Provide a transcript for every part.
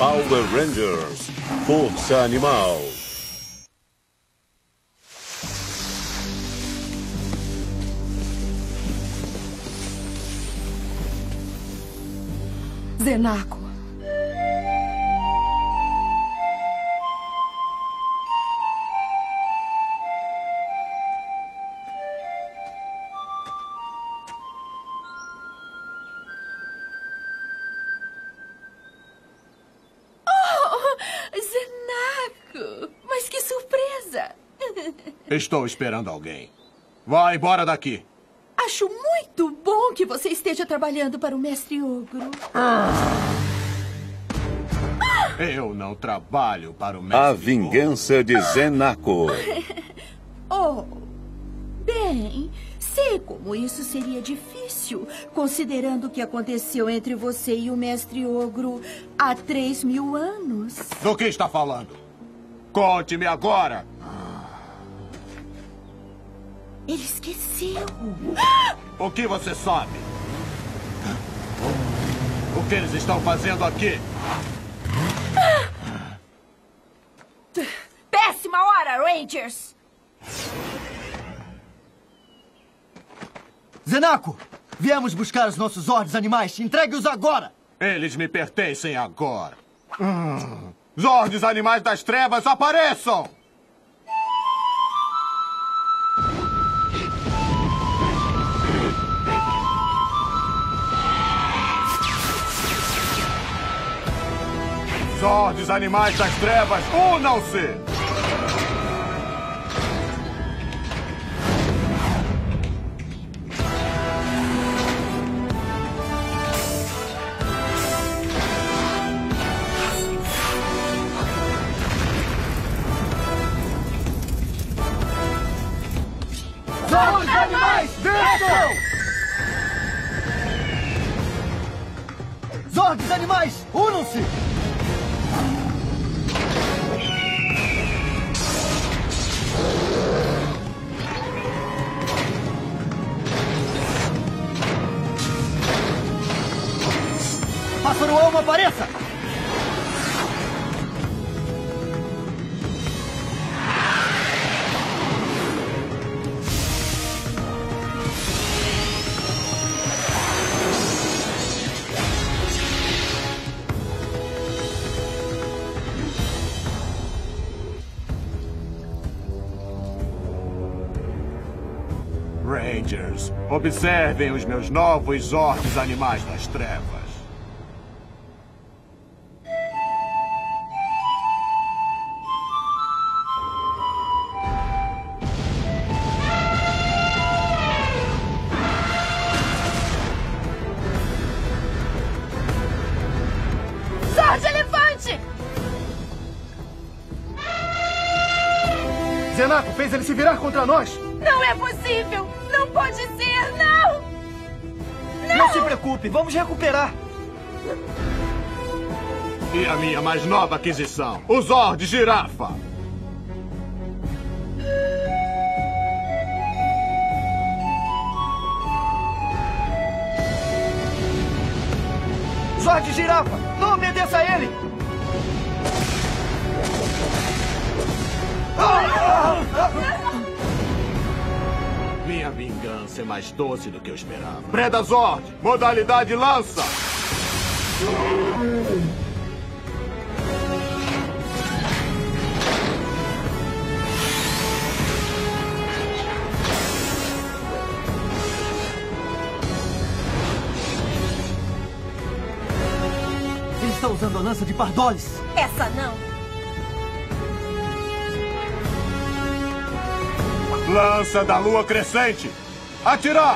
Power Rangers, Força Animal. Zenaco. Zenaco! Mas que surpresa! Estou esperando alguém. Vai embora daqui. Acho muito bom que você esteja trabalhando para o Mestre Ogro. Eu não trabalho para o Mestre A Vingança de Zenaco. Oh, bem, sei como isso seria difícil, considerando o que aconteceu entre você e o Mestre Ogro há 3.000 anos. Do que está falando? Conte-me agora. Ele esqueceu. O que você sabe? O que eles estão fazendo aqui? Péssima hora, Rangers! Zenaco, viemos buscar os nossos Zords animais. Entregue-os agora! Eles me pertencem agora. Zords Animais das Trevas, apareçam! Zords Animais das Trevas, unam-se! Zords animais, desçam! Zords animais, unam-se! Pássaro Alma, apareça! Rangers, observem os meus novos Zords Animais das Trevas. Zord Elefante! Zenaco fez ele se virar contra nós! Não é possível! Não pode ser! Não! Não se preocupe, vamos recuperar! E a minha mais nova aquisição, o Zord Girafa. Zord Girafa, não obedeça a ele! Minha vingança é mais doce do que eu esperava. Predazord, modalidade lança! Ele está usando a lança de Pardolis! Essa não! Lança da lua crescente! Atirar!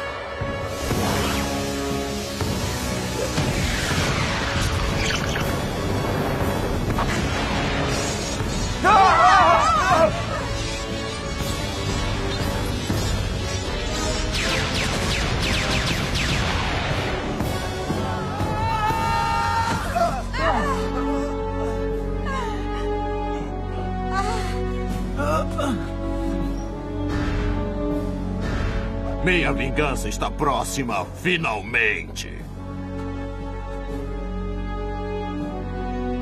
Minha vingança está próxima, finalmente.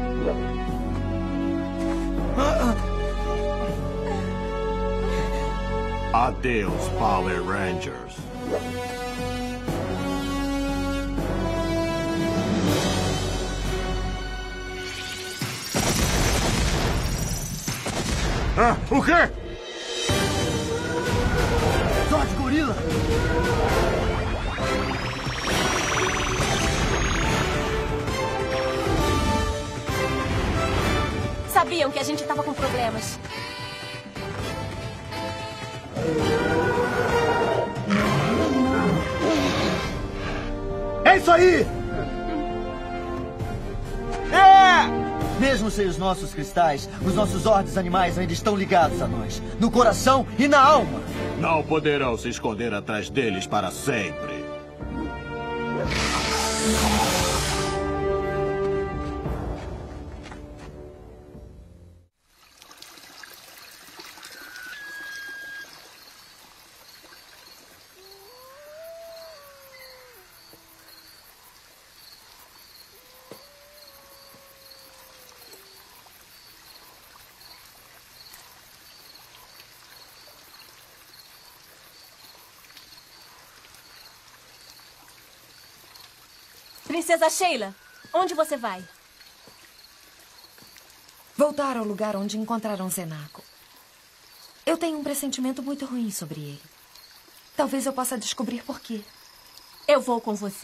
Adeus, Power Rangers. Ah, o quê? Zord Gorila! Sabiam que a gente tava com problemas. É isso aí! É! Mesmo sem os nossos cristais, os nossos Zords animais ainda estão ligados a nós. No coração e na alma. Não poderão se esconder atrás deles para sempre. Princesa Sheila, onde você vai? Voltar ao lugar onde encontraram Zenaco. Eu tenho um pressentimento muito ruim sobre ele. Talvez eu possa descobrir por quê. Eu vou com você.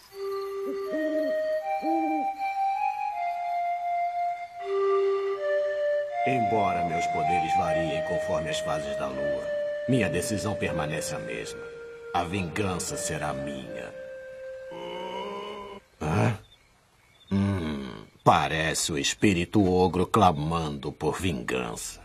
Embora meus poderes variem conforme as fases da lua, minha decisão permanece a mesma. A vingança será minha. Hã? Parece o espírito ogro clamando por vingança.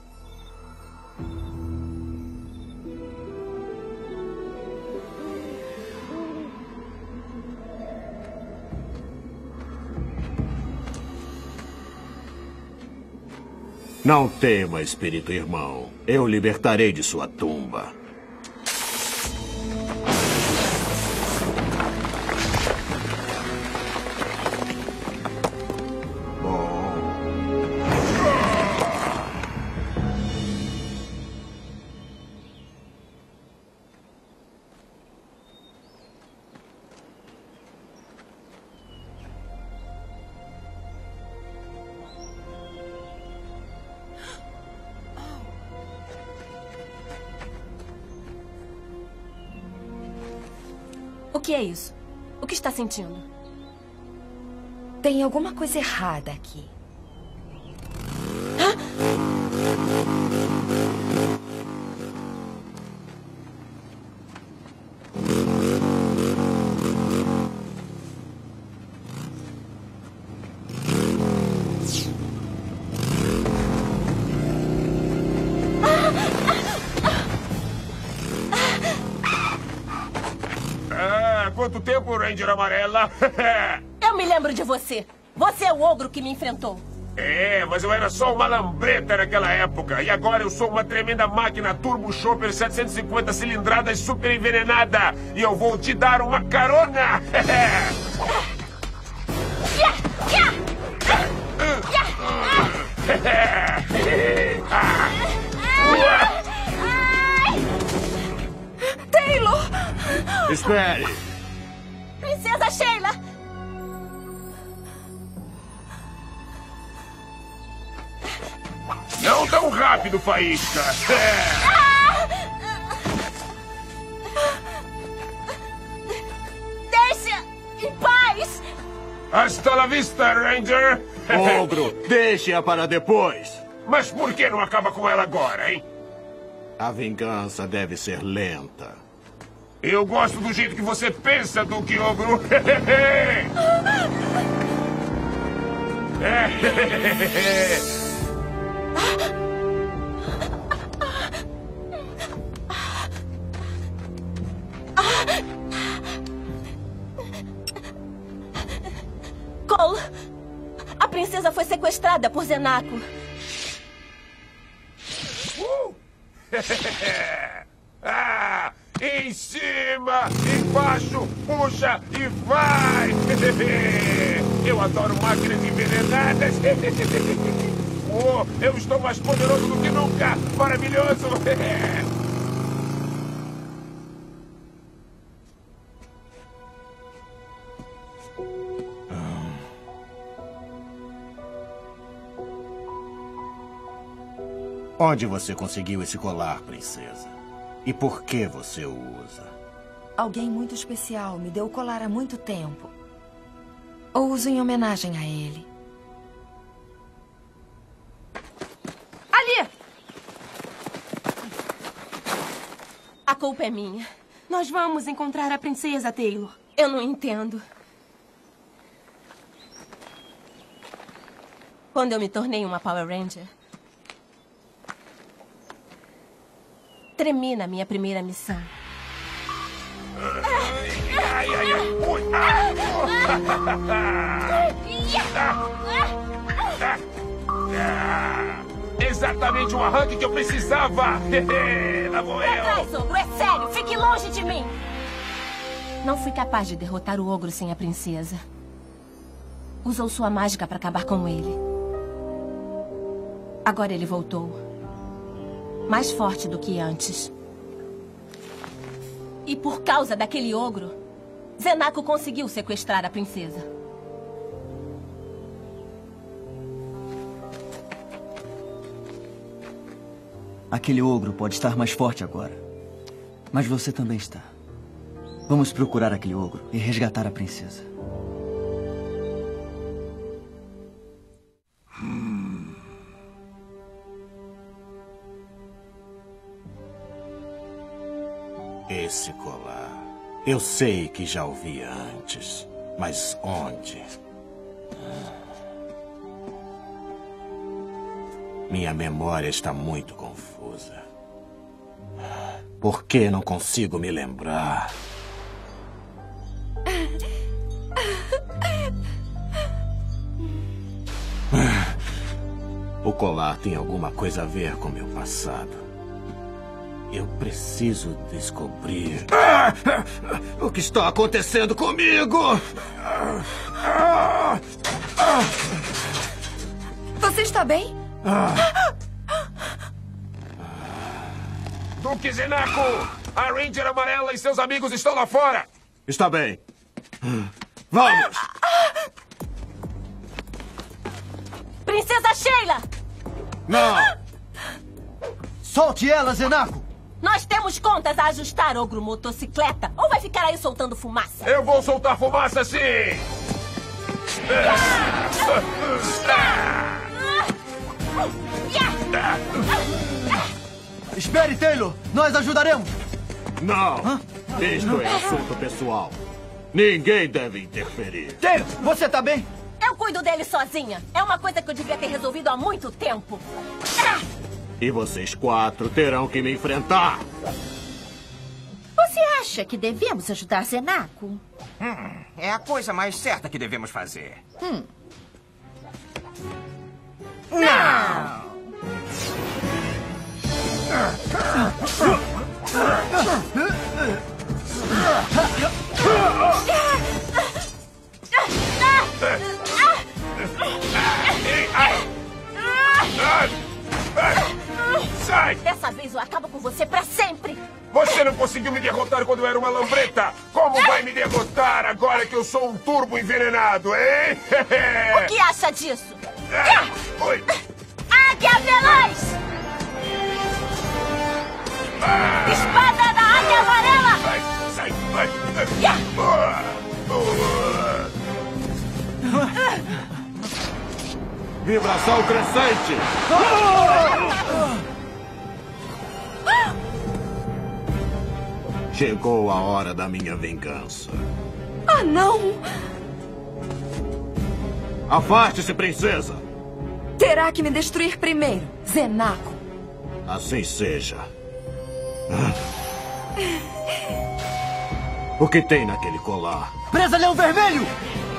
Não tema, espírito irmão. Eu o libertarei de sua tumba. O que é isso? O que está sentindo? Tem alguma coisa errada aqui. Quanto tempo, Ranger Amarela? Eu me lembro de você. Você é o ogro que me enfrentou. É, mas eu era só uma lambreta naquela época. E agora eu sou uma tremenda máquina Turbo Chopper 750 cilindradas super envenenada. E eu vou te dar uma carona. Taylor! Espere! Princesa Sheila! Não tão rápido, Faísca. Deixa em paz! Hasta la vista, Ranger. Ogro, deixe-a para depois. Mas por que não acaba com ela agora, hein? A vingança deve ser lenta. Eu gosto do jeito que você pensa, Duque Ogro. Cole, a princesa foi sequestrada por Zenaco. Em cima, embaixo, puxa e vai! Eu adoro máquinas envenenadas. Oh, eu estou mais poderoso do que nunca! Maravilhoso! Onde você conseguiu esse colar, princesa? E por que você o usa? Alguém muito especial me deu o colar há muito tempo. O uso em homenagem a ele. Ali! A culpa é minha. Nós vamos encontrar a princesa, Taylor. Eu não entendo. Quando eu me tornei uma Power Ranger, tremi na minha primeira missão. Ai, ai, ai. Ui. Exatamente o arranque que eu precisava. Lá vou Pra eu. trás, ogro. É sério. Fique longe de mim. Não fui capaz de derrotar o ogro sem a princesa. Usou sua mágica para acabar com ele. Agora ele voltou. Mais forte do que antes. E por causa daquele ogro, Zenako conseguiu sequestrar a princesa. Aquele ogro pode estar mais forte agora. Mas você também está. Vamos procurar aquele ogro e resgatar a princesa. Esse colar. Eu sei que já ouvi antes. Mas onde? Minha memória está muito confusa. Por que não consigo me lembrar? O colar tem alguma coisa a ver com meu passado. Eu preciso descobrir... O que está acontecendo comigo? Você está bem? Duque Zenako! A Ranger Amarela e seus amigos estão lá fora! Está bem. Vamos! Princesa Sheila! Não! Solte ela, Zenako! Nós temos contas a ajustar, ogro motocicleta. Ou vai ficar aí soltando fumaça? Eu vou soltar fumaça, sim! Espere, Taylor! Nós ajudaremos! Não! Isto é assunto pessoal. Ninguém deve interferir. Taylor, você tá bem? Eu cuido dele sozinha. É uma coisa que eu devia ter resolvido há muito tempo. E vocês 4 terão que me enfrentar. Você acha que devemos ajudar Zenako? É a coisa mais certa que devemos fazer. Não! Sai! Dessa vez eu acabo com você pra sempre. Você não conseguiu me derrotar quando eu era uma lambreta. Como vai me derrotar agora que eu sou um turbo envenenado, hein? O que acha disso? Oi! Águia Veloz! Espada da Águia Amarela! Sai, sai, vai! Vibração crescente! Chegou a hora da minha vingança. Ah, não! Afaste-se, princesa! Terá que me destruir primeiro, Zenako. Assim seja. O que tem naquele colar? Presa Leão Vermelho!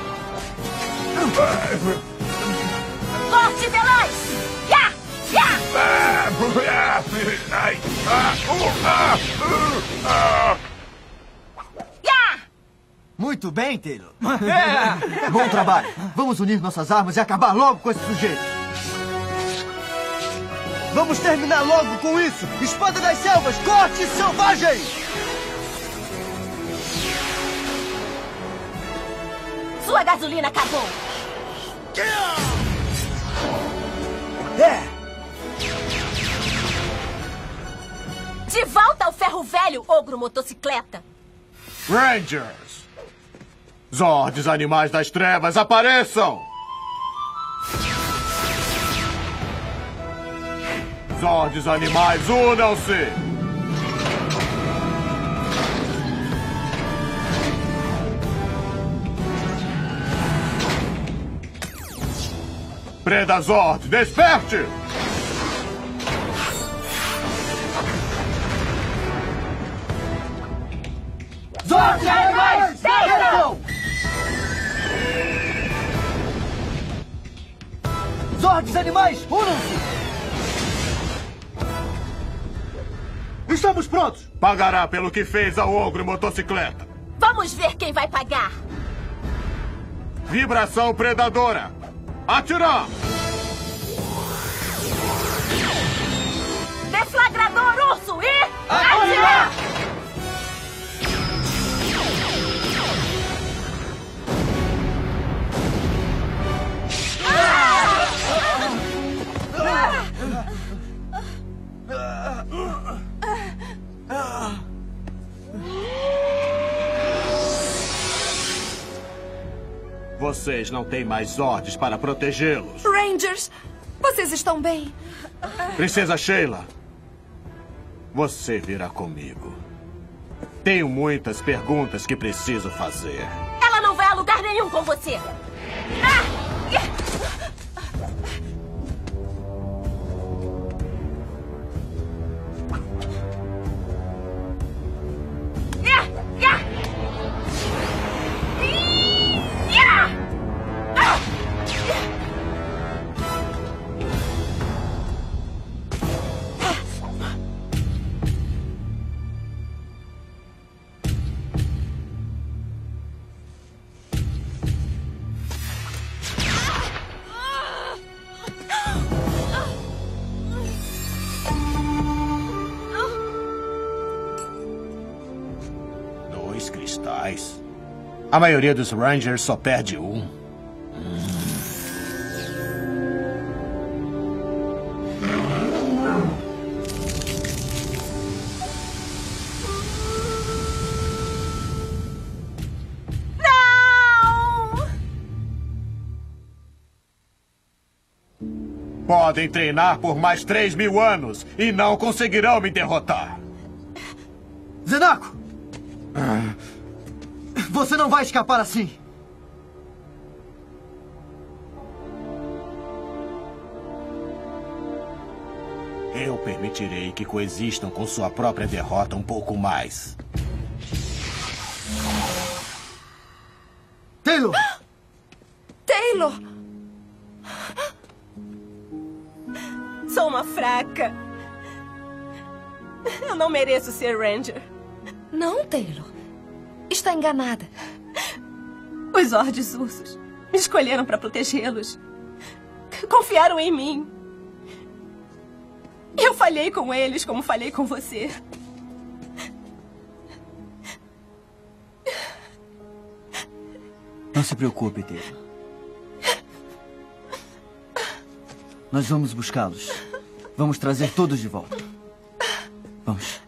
Corte Veloz! Ya! Ya! Muito bem, Taylor. Bom trabalho. Vamos unir nossas armas e acabar logo com esse sujeito. Vamos terminar logo com isso. Espada das Selvas, corte selvagem! Sua gasolina acabou. ferro velho, ogro motocicleta! Rangers! Zords, animais das trevas, apareçam! Zords, animais, unam-se! Predazord, desperte! Zords, animais, desçam! Zords, animais, unam-se! Estamos prontos! Pagará pelo que fez ao ogro motocicleta. Vamos ver quem vai pagar! Vibração predadora! Atirar! Deflagrador urso e... atirar! Vocês não têm mais Zords para protegê-los. Rangers, vocês estão bem? Princesa Sheila, você virá comigo. Tenho muitas perguntas que preciso fazer. Ela não vai a lugar nenhum com você! Cristais. A maioria dos Rangers só perde um. Não! Podem treinar por mais 3.000 anos e não conseguirão me derrotar. Zenako! Você não vai escapar assim! Eu permitirei que coexistam com sua própria derrota um pouco mais. Taylor! Taylor! Sou uma fraca. Eu não mereço ser Ranger. Não, Taylor. Está enganada. Os Zords ursos me escolheram para protegê-los. Confiaram em mim. Eu falhei com eles como falhei com você. Não se preocupe, Taylor. Nós vamos buscá-los. Vamos trazer todos de volta. Vamos.